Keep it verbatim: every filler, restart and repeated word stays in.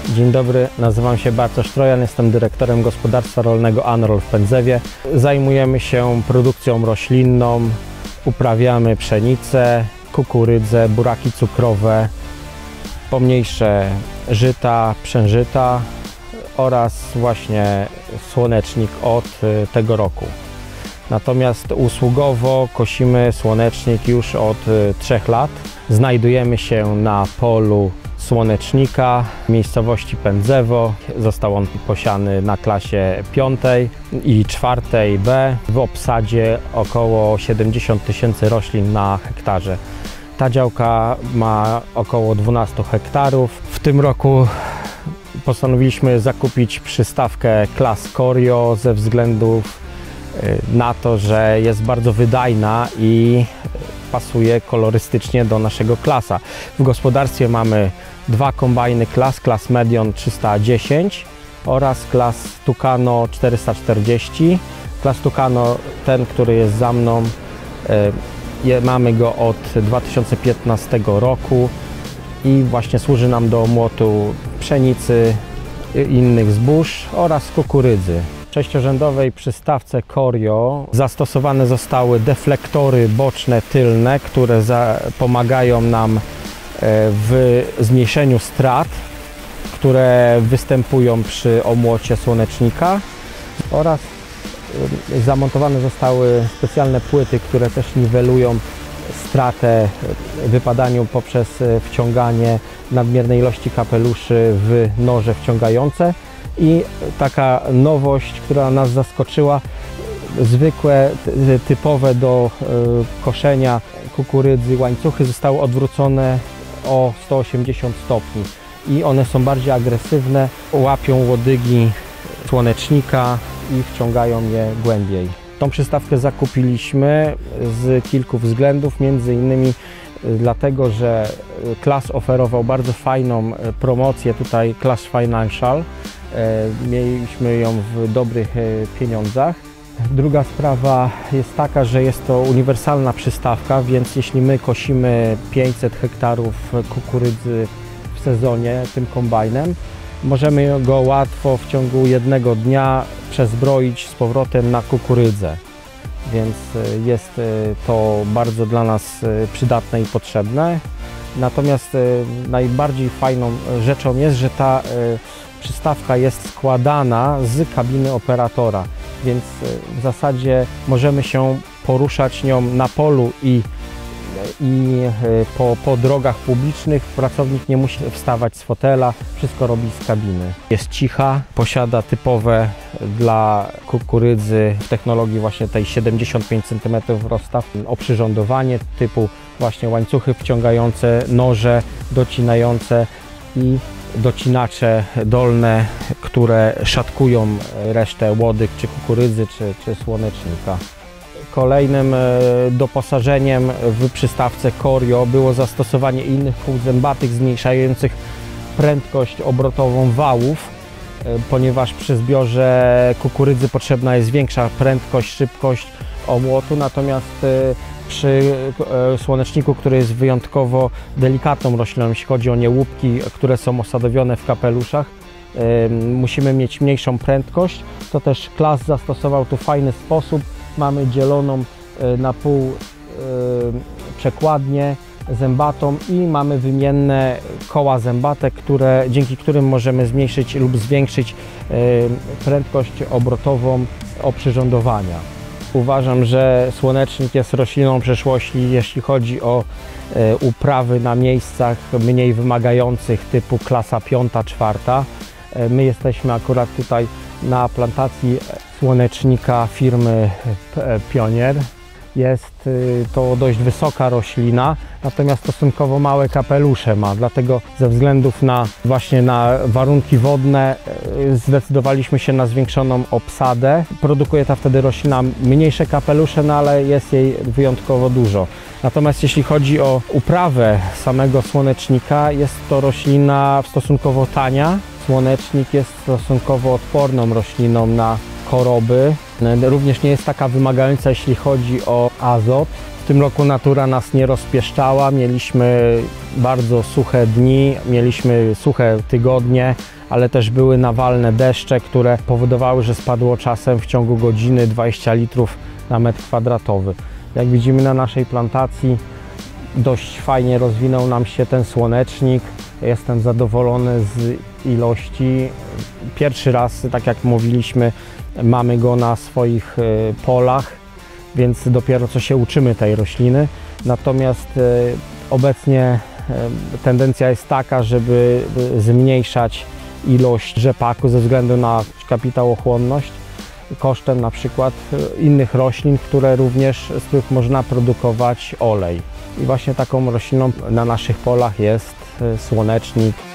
Dzień dobry, nazywam się Bartosz Trojan, jestem dyrektorem gospodarstwa rolnego Anrol w Pędzewie. Zajmujemy się produkcją roślinną, uprawiamy pszenicę, kukurydzę, buraki cukrowe, pomniejsze żyta, pszeniżyta oraz właśnie słonecznik od tego roku. Natomiast usługowo kosimy słonecznik już od trzech lat. Znajdujemy się na polu słonecznika w miejscowości Pędzewo. Został on posiany na klasie piątej i czwartej B w obsadzie około siedemdziesiąt tysięcy roślin na hektarze. Ta działka ma około dwanaście hektarów. W tym roku postanowiliśmy zakupić przystawkę Class Corio ze względów na to, że jest bardzo wydajna i pasuje kolorystycznie do naszego klasa. W gospodarstwie mamy dwa kombajny Class, Class Medion trzysta dziesięć oraz Class Tucano czterysta czterdzieści. Class Tucano, ten, który jest za mną, je, mamy go od dwa tysiące piętnastego roku i właśnie służy nam do młotu pszenicy, innych zbóż oraz kukurydzy. W sześciorzędowej przystawce Corio zastosowane zostały deflektory boczne tylne, które za, pomagają nam w zmniejszeniu strat, które występują przy omłocie słonecznika, oraz zamontowane zostały specjalne płyty, które też niwelują stratę w wypadaniu poprzez wciąganie nadmiernej ilości kapeluszy w noże wciągające. I taka nowość, która nas zaskoczyła, zwykłe, typowe do koszenia kukurydzy łańcuchy zostały odwrócone o sto osiemdziesiąt stopni i one są bardziej agresywne, łapią łodygi słonecznika i wciągają je głębiej. Tą przystawkę zakupiliśmy z kilku względów, między innymi dlatego, że Class oferował bardzo fajną promocję tutaj, Class Financial. Mieliśmy ją w dobrych pieniądzach. Druga sprawa jest taka, że jest to uniwersalna przystawka, więc jeśli my kosimy pięćset hektarów kukurydzy w sezonie tym kombajnem, możemy go łatwo w ciągu jednego dnia przezbroić z powrotem na kukurydzę. Więc jest to bardzo dla nas przydatne i potrzebne. Natomiast najbardziej fajną rzeczą jest, że ta przystawka jest składana z kabiny operatora, więc w zasadzie możemy się poruszać nią na polu i, i po, po drogach publicznych. Pracownik nie musi wstawać z fotela, wszystko robi z kabiny. Jest cicha, posiada typowe dla kukurydzy w technologii właśnie tej siedemdziesiąt pięć centymetrów rozstaw oprzyrządowanie typu właśnie łańcuchy wciągające, noże docinające i docinacze dolne, które szatkują resztę łodyg, czy kukurydzy, czy, czy słonecznika. Kolejnym doposażeniem w przystawce Corio było zastosowanie innych kół zębatych zmniejszających prędkość obrotową wałów, ponieważ przy zbiorze kukurydzy potrzebna jest większa prędkość, szybkość omłotu, natomiast przy słoneczniku, który jest wyjątkowo delikatną rośliną, jeśli chodzi o niełupki, które są osadowione w kapeluszach, musimy mieć mniejszą prędkość. To też Class zastosował tu fajny sposób. Mamy dzieloną na pół przekładnię zębatą i mamy wymienne koła zębate, które, dzięki którym możemy zmniejszyć lub zwiększyć prędkość obrotową oprzyrządowania. Uważam, że słonecznik jest rośliną przyszłości, jeśli chodzi o uprawy na miejscach mniej wymagających typu klasa piąta, czwarta. My jesteśmy akurat tutaj na plantacji słonecznika firmy Pionier. Jest to dość wysoka roślina, natomiast stosunkowo małe kapelusze ma, dlatego ze względów na właśnie na warunki wodne zdecydowaliśmy się na zwiększoną obsadę. Produkuje ta wtedy roślina mniejsze kapelusze, no ale jest jej wyjątkowo dużo. Natomiast jeśli chodzi o uprawę samego słonecznika, jest to roślina stosunkowo tania. Słonecznik jest stosunkowo odporną rośliną na choroby. Również nie jest taka wymagająca, jeśli chodzi o azot. W tym roku natura nas nie rozpieszczała, mieliśmy bardzo suche dni, mieliśmy suche tygodnie, ale też były nawalne deszcze, które powodowały, że spadło czasem w ciągu godziny dwadzieścia litrów na metr kwadratowy. Jak widzimy na naszej plantacji, dość fajnie rozwinął nam się ten słonecznik. Jestem zadowolony z ilości. Pierwszy raz, tak jak mówiliśmy, mamy go na swoich polach, więc dopiero co się uczymy tej rośliny. Natomiast obecnie tendencja jest taka, żeby zmniejszać ilość rzepaku ze względu na kapitałochłonność kosztem na przykład innych roślin, które również, z których można produkować olej. I właśnie taką rośliną na naszych polach jest słonecznik.